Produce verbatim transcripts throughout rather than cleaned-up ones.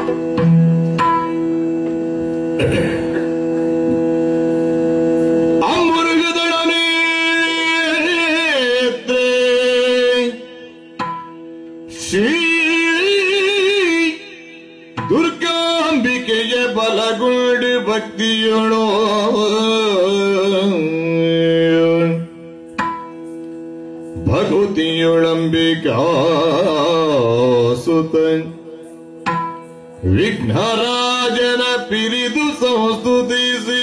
ಬಲಗೊಂಡು ಭಕ್ತಿಯೋಳೋ ಭಗವತಿಯೊಳಂಬಿಕಾ ಸುತ ವಿಘ್ನರಾಜನ ಪಿರಿದು ಸಂಸ್ತುತಿಸಿ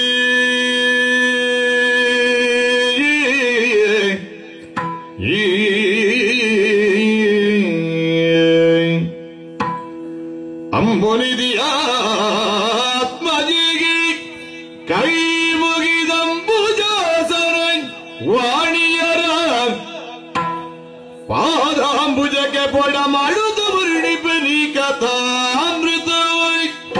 ಅಂಬುನಿದಿಯ ಕೈ ಮುಗಿದಂಬುಜಾಸನ ವಾಣಿಯರ ಪಾದಾಂಬುಜಕ್ಕೆ ಪೊಡ ಮಾಡುತ್ತ ವರ್ಣಿಪನಿ ಕಥಾಮೃತವೈ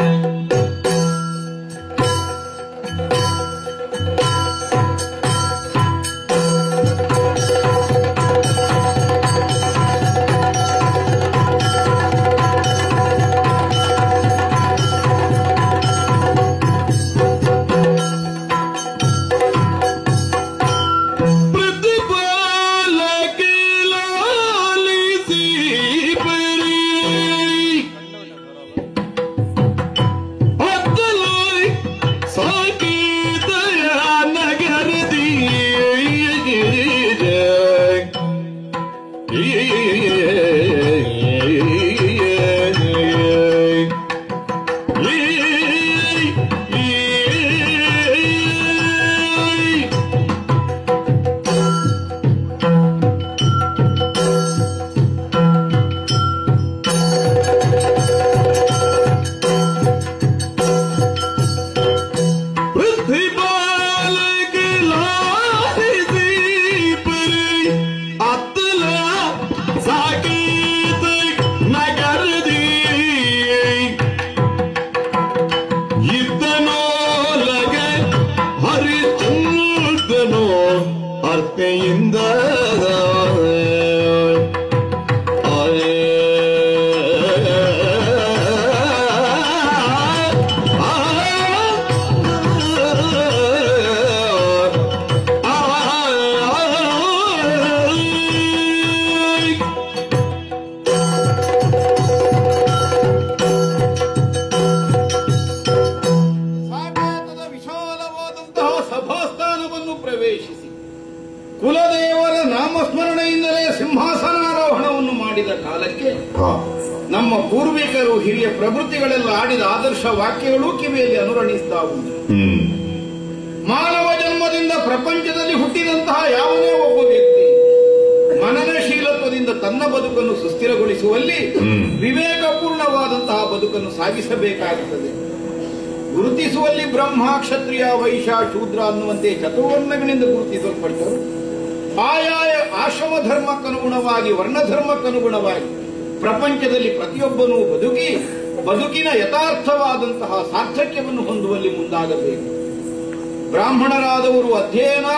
ನಮ್ಮ ಪೂರ್ವಿಕರು ಹಿರಿಯ ಪ್ರವೃತ್ತಿಗಳೆಲ್ಲ ಆಡಿದ ಆದರ್ಶ ವಾಕ್ಯಗಳು ಕಿವಿಯಲ್ಲಿ ಅನುರಣಿಸ್ತಾ ಉಂಟು. ಮಾನವ ಜನ್ಮದಿಂದ ಪ್ರಪಂಚದಲ್ಲಿ ಹುಟ್ಟಿದಂತಹ ಯಾವನೇ ಒಬ್ಬ ವ್ಯಕ್ತಿ ಮನನಶೀಲತ್ವದಿಂದ ತನ್ನ ಬದುಕನ್ನು ಸುಸ್ಥಿರಗೊಳಿಸುವಲ್ಲಿ ವಿವೇಕಪೂರ್ಣವಾದಂತಹ ಬದುಕನ್ನು ಸಾಗಿಸಬೇಕಾಗುತ್ತದೆ. ಗುರುತಿಸುವಲ್ಲಿ ಬ್ರಹ್ಮ, ಕ್ಷತ್ರಿಯ, ವೈಶ್ಯ, ಶೂದ್ರ ಅನ್ನುವಂತೆ ಚತುರ್ವರ್ಣಗಳಿಂದ ಗುರುತಿಸಲ್ಪಟ್ಟರು. ಆಯಾಯ ಆಶ್ರಮ ಧರ್ಮಕ್ಕನುಗುಣವಾಗಿ, ವರ್ಣಧರ್ಮಕ್ಕನುಗುಣವಾಗಿ ಪ್ರಪಂಚದಲ್ಲಿ ಪ್ರತಿಯೊಬ್ಬನೂ ಬದುಕಿ ಬದುಕಿನ ಯಥಾರ್ಥವಾದಂತಹ ಸಾರ್ಥಕ್ಯವನ್ನು ಹೊಂದುವಲ್ಲಿ ಮುಂದಾಗಬೇಕು. ಬ್ರಾಹ್ಮಣರಾದವರು ಅಧ್ಯಯನ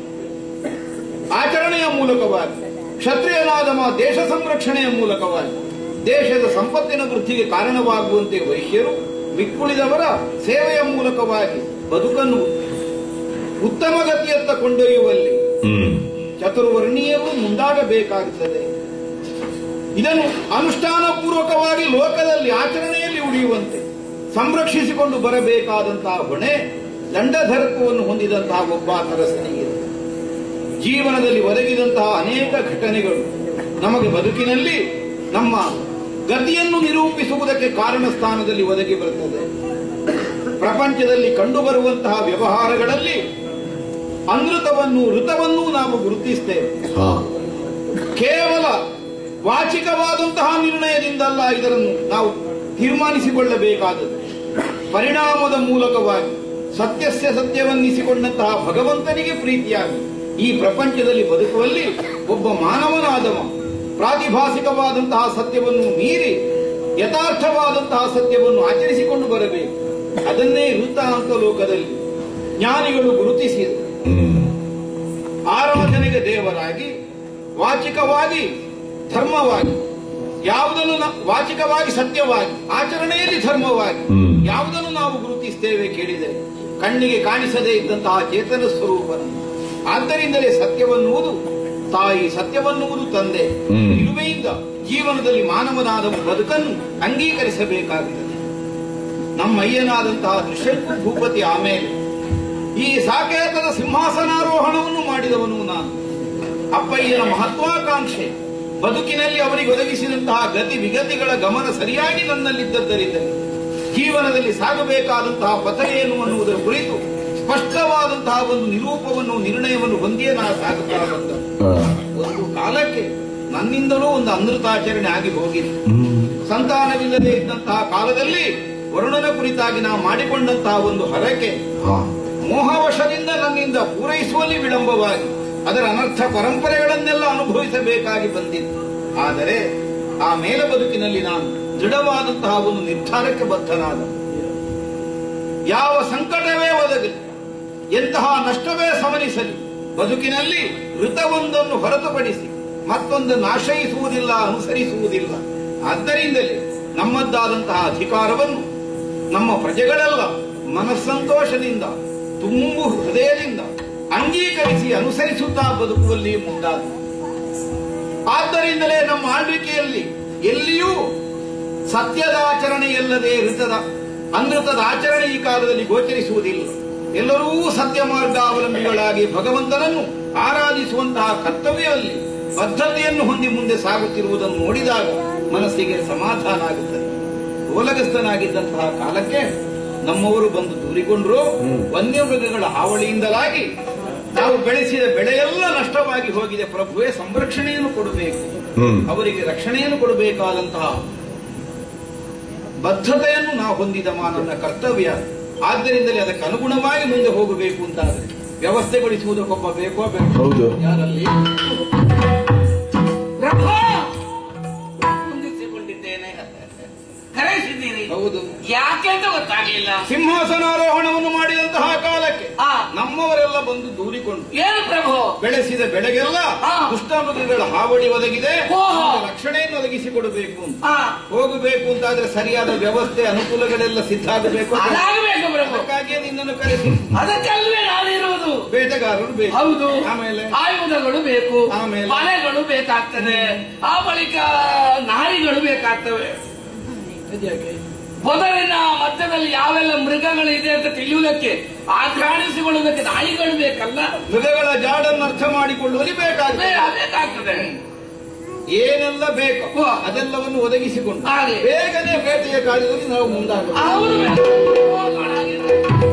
ಆಚರಣೆಯ ಮೂಲಕವಾಗಿ, ಕ್ಷತ್ರಿಯನಾದ ದೇಶ ಸಂರಕ್ಷಣೆಯ ಮೂಲಕವಾಗಿ ದೇಶದ ಸಂಪತ್ತಿನ ವೃದ್ಧಿಗೆ ಕಾರಣವಾಗುವಂತೆ ವೈಶ್ಯರು, ಮಿಕ್ಕುಳಿದವರ ಸೇವೆಯ ಮೂಲಕವಾಗಿ ಬದುಕನ್ನು ಉತ್ತಮ ಗತಿಯತ್ತ ಕೊಂಡೊಯ್ಯುವಲ್ಲಿ ಚತುರ್ವರ್ಣೀಯರು ಮುಂದಾಗಬೇಕಾಗುತ್ತದೆ. ಇದನ್ನು ಅನುಷ್ಠಾನ ಪೂರ್ವಕವಾಗಿ ಲೋಕದಲ್ಲಿ ಆಚರಣೆಯಲ್ಲಿ ಉಳಿಯುವಂತೆ ಸಂರಕ್ಷಿಸಿಕೊಂಡು ಬರಬೇಕಾದಂತಹ ಹೊಣೆ ದಂಡಧರ್ಮವನ್ನು ಹೊಂದಿದಂತಹ ಒಬ್ಬಾತರ ಸನಿಗಿದೆ. ಜೀವನದಲ್ಲಿ ಒದಗಿದಂತಹ ಅನೇಕ ಘಟನೆಗಳು ನಮಗೆ ಬದುಕಿನಲ್ಲಿ ನಮ್ಮ ಗತಿಯನ್ನು ನಿರೂಪಿಸುವುದಕ್ಕೆ ಕಾರಣ ಸ್ಥಾನದಲ್ಲಿ ಒದಗಿ ಬರುತ್ತದೆ. ಪ್ರಪಂಚದಲ್ಲಿ ಕಂಡುಬರುವಂತಹ ವ್ಯವಹಾರಗಳಲ್ಲಿ ಅನೃತವನ್ನು ಋತವನ್ನೂ ನಾವು ಗುರುತಿಸ್ತೇವೆ. ಕೇವಲ ವಾಚಿಕವಾದಂತಹ ನಿರ್ಣಯದಿಂದಲ್ಲ ಇದನ್ನು ನಾವು ತೀರ್ಮಾನಿಸಿಕೊಳ್ಳಬೇಕಾದದ್ದು. ಪರಿಣಾಮದ ಮೂಲಕವಾಗಿ ಸತ್ಯಸ್ಯ ಸತ್ಯವನ್ನಿಸಿಕೊಂಡಂತಹ ಭಗವಂತನಿಗೆ ಪ್ರೀತಿಯಾಗಿ ಈ ಪ್ರಪಂಚದಲ್ಲಿ ಬದುಕುವಲ್ಲಿ ಒಬ್ಬ ಮಾನವನಾದವ ಪ್ರಾತಿಭಾಸಿಕವಾದಂತಹ ಸತ್ಯವನ್ನು ಮೀರಿ ಯಥಾರ್ಥವಾದಂತಹ ಸತ್ಯವನ್ನು ಆಚರಿಸಿಕೊಂಡು ಬರಬೇಕು. ಅದನ್ನೇ ಋತ ಅಂತ ಲೋಕದಲ್ಲಿ ಜ್ಞಾನಿಗಳು ಗುರುತಿಸಿದರು. ಆರಾಧನೆಗೆ ದೇವರಾಗಿ, ವಾಚಿಕವಾಗಿ ಧರ್ಮವಾಗಿ ಯಾವುದನ್ನು ವಾಚಿಕವಾಗಿ ಸತ್ಯವಾಗಿ ಆಚರಣೆಯಲ್ಲಿ ಧರ್ಮವಾಗಿ ಯಾವುದನ್ನು ನಾವು ಗುರುತಿಸ್ತೇವೆ ಕೇಳಿದರೆ ಕಣ್ಣಿಗೆ ಕಾಣಿಸದೇ ಇದ್ದಂತಹ ಚೇತನ ಸ್ವರೂಪನ. ಆದ್ದರಿಂದಲೇ ಸತ್ಯವನ್ನುವುದು ತಾಯಿ, ಸತ್ಯವನ್ನುವುದು ತಂದೆ. ಇರುವೆಯಿಂದ ಜೀವನದಲ್ಲಿ ಮಾನವನಾದ ಬದುಕನ್ನು ಅಂಗೀಕರಿಸಬೇಕಾಗುತ್ತದೆ. ನಮ್ಮ ಅಯ್ಯನಾದಂತಹ ತ್ರಿಶಂಕು ಭೂಪತಿ ಆಮೇಲೆ ಈ ಸಾಕೇತದ ಸಿಂಹಾಸನಾರೋಹಣವನ್ನು ಮಾಡಿದವನು ನಾನು. ಅಪ್ಪಯ್ಯನ ಮಹತ್ವಾಕಾಂಕ್ಷೆ ಬದುಕಿನಲ್ಲಿ ಅವರಿಗೆ ಒದಗಿಸಿದಂತಹ ಗತಿ ವಿಗತಿಗಳ ಗಮನ ಸರಿಯಾಗಿ ನನ್ನಲ್ಲಿದ್ದದ್ದರಿಂದ ಜೀವನದಲ್ಲಿ ಸಾಗಬೇಕಾದಂತಹ ಪಥ ಏನು ಅನ್ನುವುದರ ಕುರಿತು ಸ್ಪಷ್ಟವಾದಂತಹ ಒಂದು ನಿರೂಪವನ್ನು ನಿರ್ಣಯವನ್ನು ಹೊಂದಿಯೇ ನಾ ಸಾಗುತ್ತಾ ಬಂದ. ಒಂದು ಕಾಲಕ್ಕೆ ನನ್ನಿಂದಲೂ ಒಂದು ಅನೃತಾಚರಣೆ ಆಗಿ ಹೋಗಿದೆ. ಸಂತಾನವಿಲ್ಲದೆ ಇದ್ದಂತಹ ಕಾಲದಲ್ಲಿ ವರುಣನ ಕುರಿತಾಗಿ ನಾ ಮಾಡಿಕೊಂಡಂತಹ ಒಂದು ಹರಕೆ ಮೋಹವಶದಿಂದ ನನ್ನಿಂದ ಪೂರೈಸುವಲ್ಲಿ ವಿಳಂಬವಾಗಿ ಅದರ ಅನರ್ಥ ಪರಂಪರೆಗಳನ್ನೆಲ್ಲ ಅನುಭವಿಸಬೇಕಾಗಿ ಬಂದಿತ್ತು. ಆದರೆ ಆ ಮೇಲ ಬದುಕಿನಲ್ಲಿ ನಾನು ದೃಢವಾದಂತಹ ಒಂದು ನಿರ್ಧಾರಕ್ಕೆ ಬದ್ಧನಾದ. ಯಾವ ಸಂಕಟವೇ ಒದಗಲಿ, ಎಂತಹ ನಷ್ಟವೇ ಸಮನಿಸಲಿ, ಬದುಕಿನಲ್ಲಿ ಋತವೊಂದನ್ನು ಹೊರತುಪಡಿಸಿ ಮತ್ತೊಂದನ್ನು ಆಶ್ರಯಿಸುವುದಿಲ್ಲ, ಅನುಸರಿಸುವುದಿಲ್ಲ. ಆದ್ದರಿಂದಲೇ ನಮ್ಮದ್ದಾದಂತಹ ಅಧಿಕಾರವನ್ನು ನಮ್ಮ ಪ್ರಜೆಗಳೆಲ್ಲ ಮನಸ್ಸಂತೋಷದಿಂದ ತುಂಬು ಹೃದಯದಿಂದ ಅಂಗೀಕರಿಸಿ ಅನುಸರಿಸುತ್ತಾ ಬದುಕುವಲ್ಲಿ ಮುಂದಾದ. ಆದ್ದರಿಂದಲೇ ನಮ್ಮ ಆಳ್ವಿಕೆಯಲ್ಲಿ ಎಲ್ಲಿಯೂ ಸತ್ಯದ ಆಚರಣೆ ಇಲ್ಲದೆ ಋತದ ಅನೃತದ ಆಚರಣೆ ಈ ಕಾಲದಲ್ಲಿ ಗೋಚರಿಸುವುದಿಲ್ಲ. ಎಲ್ಲರೂ ಸತ್ಯ ಮಾರ್ಗಾವಲಂಬಿಗಳಾಗಿ ಭಗವಂತನನ್ನು ಆರಾಧಿಸುವಂತಹ ಕರ್ತವ್ಯದಲ್ಲಿ ಬದ್ಧತೆಯನ್ನು ಹೊಂದಿ ಮುಂದೆ ಸಾಗುತ್ತಿರುವುದನ್ನು ನೋಡಿದಾಗ ಮನಸ್ಸಿಗೆ ಸಮಾಧಾನ ಆಗುತ್ತದೆ. ಓಲಗಸ್ತನಾಗಿದ್ದಂತಹ ಕಾಲಕ್ಕೆ ನಮ್ಮವರು ಬಂದು ದೂರಿಕೊಂಡ್ರು. ವನ್ಯಮೃಗಗಳ ಹಾವಳಿಯಿಂದಲಾಗಿ ನಾವು ಬೆಳೆಸಿದ ಬೆಳೆಯೆಲ್ಲ ನಷ್ಟವಾಗಿ ಹೋಗಿದೆ. ಪ್ರಭುವೇ ಸಂರಕ್ಷಣೆಯನ್ನು ಕೊಡಬೇಕು, ಅವರಿಗೆ ರಕ್ಷಣೆಯನ್ನು ಕೊಡಬೇಕಾದಂತಹ ಬದ್ಧತೆಯನ್ನು ನಾವು ಹೊಂದಿದ ಮಾನವನ ಕರ್ತವ್ಯ. ಆದ್ದರಿಂದಲೇ ಅದಕ್ಕೆ ಅನುಗುಣವಾಗಿ ಮುಂದೆ ಹೋಗಬೇಕು ಅಂತಾದ್ರೆ ವ್ಯವಸ್ಥೆಗೊಳಿಸುವುದಕ್ಕೊಬ್ಬ ಬೇಕೋ ಬೇಕು. ಯಾರಲ್ಲಿ ಹೊಂದಿಸಿಕೊಂಡಿದ್ದೇನೆ, ಕರೆಸಿದ್ದೀರಿ. ಹೌದು, ಯಾಕೆ ಅಂತ ಗೊತ್ತಾಗಲಿಲ್ಲ. ಸಿಂಹಾಸನಾರೋಹಣವನ್ನು ಮಾಡಿದಂತಹ ಕಾಲಕ್ಕೆ ನಮ್ಮವರೆಲ್ಲ ಬಂದು ದೂರಿಕೊಂಡು ಏನು ಪ್ರಭು ಬೆಳೆಸಿದ ಬೆಳೆಗೆಲ್ಲ ದುಷ್ಟಮೃಗಗಳ ಹಾವಳಿ ಒದಗಿದೆ, ರಕ್ಷಣೆಯನ್ನು ಒದಗಿಸಿಕೊಡಬೇಕು ಅಂತ ಹೋಗಬೇಕು ಅಂತಾದ್ರೆ ಸರಿಯಾದ ವ್ಯವಸ್ಥೆ ಅನುಕೂಲಗಳೆಲ್ಲ ಸಿದ್ಧ ಆಗಬೇಕು. ಅದಕ್ಕಾಗಿಯೇ ನಿನ್ನನ್ನು ಕರೆಸಿ. ಅದಕ್ಕಲ್ವೇ ನಾನಿರುವುದು. ಬೇಟೆಗಾರರು ಬೇಕು, ಹೌದು. ಆಮೇಲೆ ಆಯುಧಗಳು ಬೇಕು, ಆಮೇಲೆ ಮನೆಗಳು ಬೇಕಾಗ್ತದೆ, ಆ ಬಳಿಕ ನಾಯಿಗಳು ಬೇಕಾಗ್ತವೆ. ಮೊದಲಿನ ಮಧ್ಯದಲ್ಲಿ ಯಾವೆಲ್ಲ ಮೃಗಗಳಿದೆ ಅಂತ ತಿಳಿಯುವುದಕ್ಕೆ, ಆಕ್ರಾಣಿಸಿಕೊಳ್ಳುವುದಕ್ಕೆ ನಾಯಿಗಳು ಬೇಕಲ್ಲ. ಮೃಗಗಳ ಜಾಡನ್ನು ಅರ್ಥ ಮಾಡಿಕೊಳ್ಳುವಲ್ಲಿ ಬೇಕಾಗ್ತದೆ ಬೇಕಾಗ್ತದೆ ಏನೆಲ್ಲ ಬೇಕು ಅದೆಲ್ಲವನ್ನು ಒದಗಿಸಿಕೊಂಡು ಬೇಗನೆ ಬೇಟೆಯ ಕಾರ್ಯದಲ್ಲಿ ನಾವು ಮುಂದಾಗಬೇಕು.